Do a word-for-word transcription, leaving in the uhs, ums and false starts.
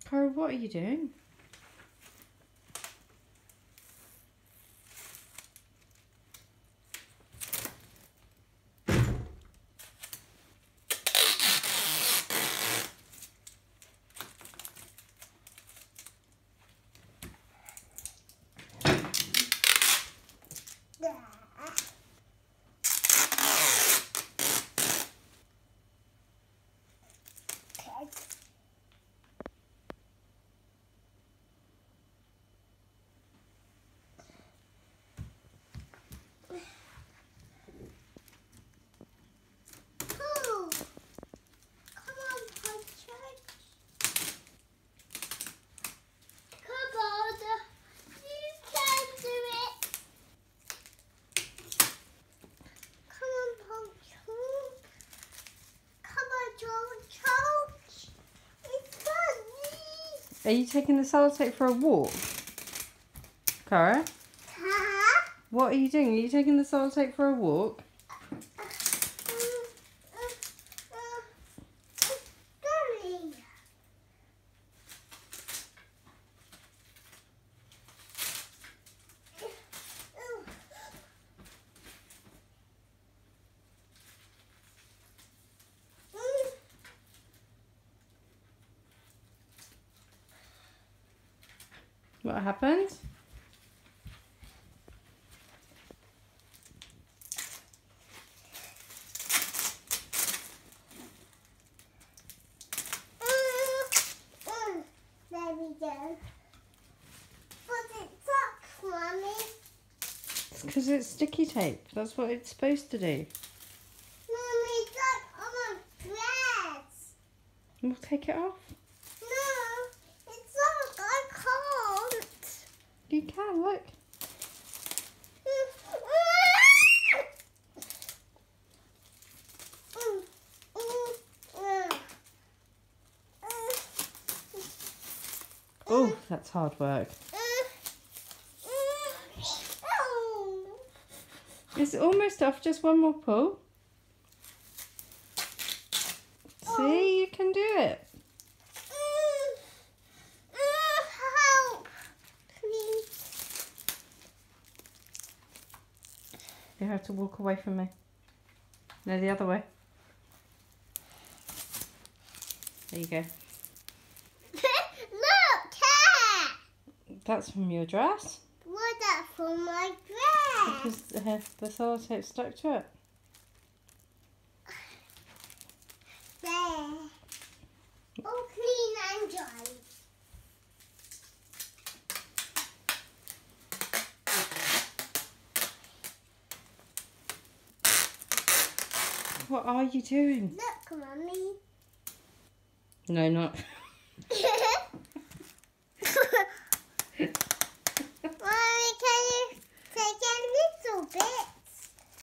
Cara, what are you doing? Are you taking the sellotape for a walk? Cara? Huh? What are you doing? Are you taking the sellotape for a walk? What happened? There we go. But it sucks, Mummy. It's because it's sticky tape. That's what it's supposed to do. Mummy, it's stuck on my dress. We'll take it off. No, it's stuck. I can't. You can, look. Oh, that's hard work. It's almost off, just one more pull. See, you can do it. Help, please. You have to walk away from me. No, the other way. There you go. Look, cat. That's from your dress. What's that for my dress? Because uh, the sellotape stuck to it. There. All clean and dry. What are you doing? Look, Mummy. No, not. Mommy, can you take a little bit?